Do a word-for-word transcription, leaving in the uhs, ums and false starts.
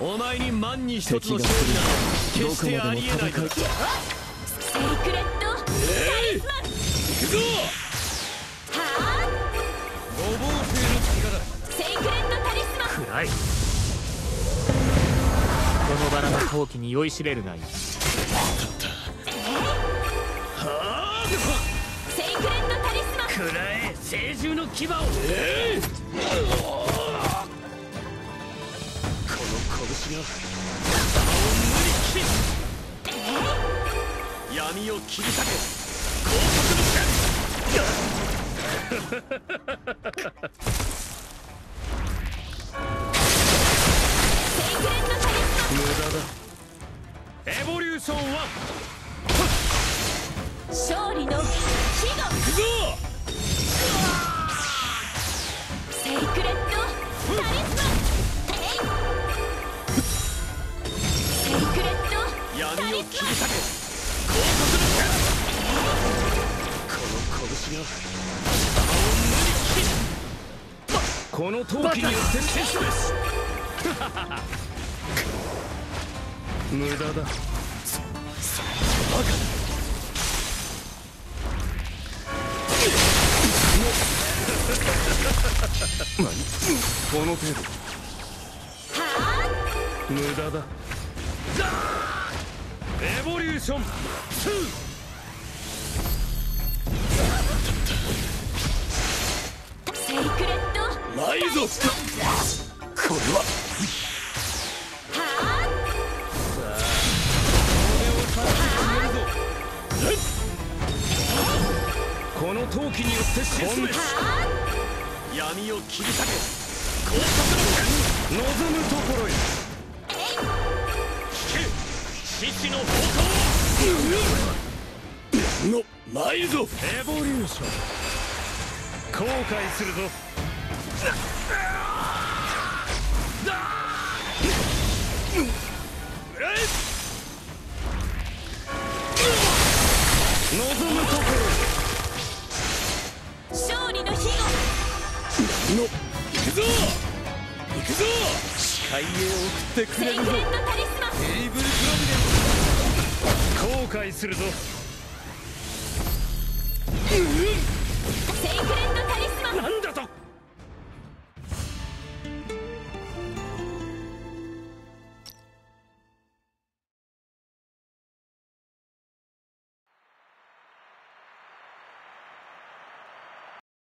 お前に万に一つの勝利など決してありえないだろう。セイクレットタリスマン、 行くぞ。 はあ、 五芒星の力だ。 セイクレットタリスマン、 暗い。このバラの陶器に酔いしれるがいい。 はあ、 セイクレットタリスマン、 くらえ聖獣の牙を。ええ、この拳が貴様を無理切り、闇を切り裂け光速の剣。無駄だ。エボリューションワン、 勝利の庇護。 行くぞ。 セイクレットタリスマン、セイクレット闇を切り裂け光速の剣。この拳が貴様を無理切り、この陶器によって戦死です。無駄だ。そ、そ、バカだ。何？この程度。 はあ、 無駄だ。エボリューションツー。 セイクレットないぞ。これは。この陶器によって沈め。闇を切り裂け光速の剣。望むところへ聞け獅子の矛のないぞ。エボリューション後悔するぞ。望むところへ勝利の庇護。 の行くぞ行くぞ。視界へ送ってくれるぞ。 セイクレットタリスマン、 テーブルプロビデンス後悔するぞ。 セイクレットタリスマン、 なんだと。